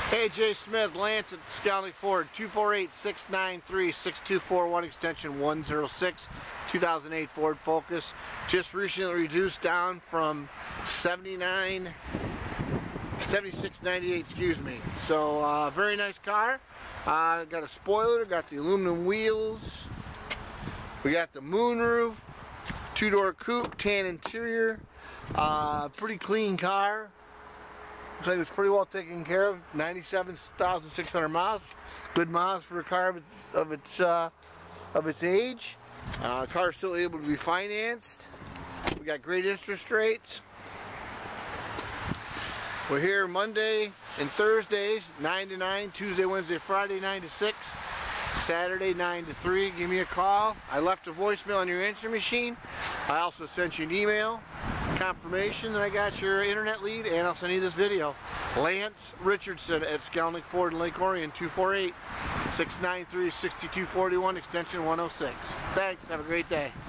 Hey, Jay Smith, Lance at Skelnick Ford, 248-693-6241, extension 106, 2008 Ford Focus. Just recently reduced down from 76.98, excuse me. So, very nice car. Got a spoiler, got the aluminum wheels. We got the moonroof, two-door coupe, tan interior. Pretty clean car. Looks like it's pretty well taken care of. 97,600 miles. Good miles for a car of its age. Car's still able to be financed. We got great interest rates. We're here Monday and Thursdays, 9 to 9. Tuesday, Wednesday, Friday, 9 to 6. Saturday, 9 to 3. Give me a call. I left a voicemail on your answering machine. I also sent you an email confirmation that I got your internet lead, and I'll send you this video. Lance Richardson at Skelnick Ford in Lake Orion, 248-693-6241, extension 106. Thanks. Have a great day.